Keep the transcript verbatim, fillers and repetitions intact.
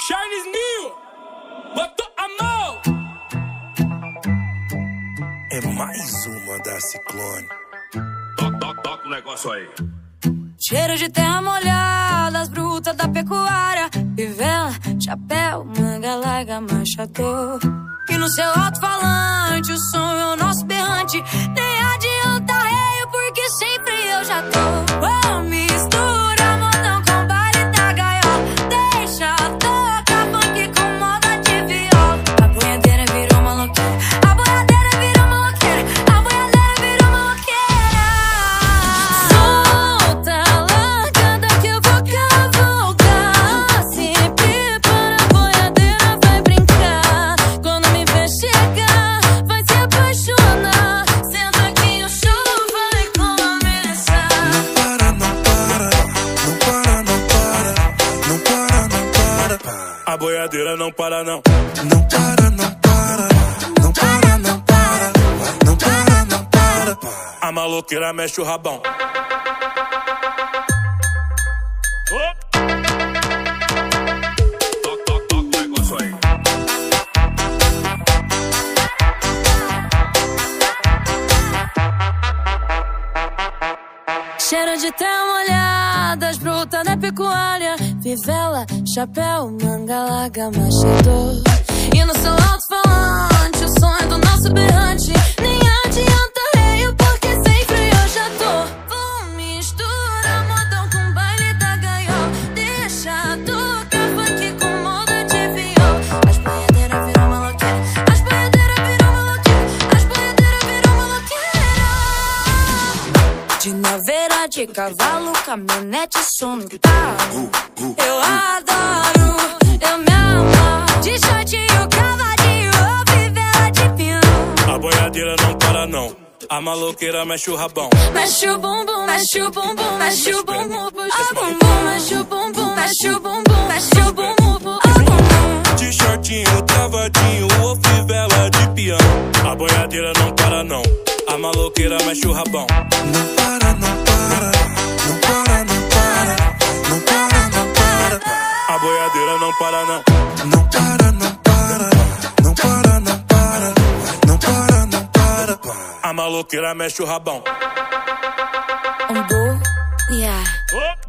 Charles Mil, botou a mão. É mais uma da Ciclone. Toca, toca, toca o negócio aí. Cheiro de terra molhada, as brutas da pecuária, fivela, chapéu, manga larga, machador. E no seu alto-falante o som é o nosso berrante. Nem adianta rei, porque sempre eu já tô. Oh, mistura modão com baile da gaiola. Deixa tocar funk com moda de viola. A boiadeira virou maloqueira, a boiadeira virou maloqueira, a boiadeira virou maloqueira. Solta, largada que eu vou cavalgar. Se prepara, a boiadeira vai brincar. Quando me ver chegar, vai se apaixonar. Senta que o show vai começar. Não para, não para, não para, não para, não para, não para. A boiadeira não para não. Não para, não para, não para, não para, não para, não para. A maloqueira mexe o rabão. Toca, toca, toca o negócio aí. Cheiro de terra molhada, as brutas da pecuária, fivela, chapéu, manga larga, machador. E no seu alto-falante o som é do nosso berrante. Nem adianta rei, porque sempre eu já tô. Vou misturar modão com baile da gaiola. Deixa tocar funk com moda de viola. As boiadeiras viram maloqueira, as boiadeiras viram maloqueira, as boiadeiras viram maloqueira. De naveira, de cavalo, caminhonete, som no carro. Eu adoro, eu me amo. De shortinho, cavadinho, ou fivela de pinhão. A boiadeira não para não. A maloqueira mexe o rabão. Mexe o bumbum, mexe o bumbum, mexe o bumbum, puxa o bumbum, mexe o bumbum, mexe o bumbum, mexe o bumbum, puxa o bumbum. De shortinho, travadinho ou fivela de peão. A boiadeira não para não. A maloqueira mexe o rabão. Não para, não para, não para, não para, não para, não para. A boiadeira não para não. Não para, não para, não para, não para, não para, não para. A maloqueira mexe o rabão. Um bo, yeah. Opa!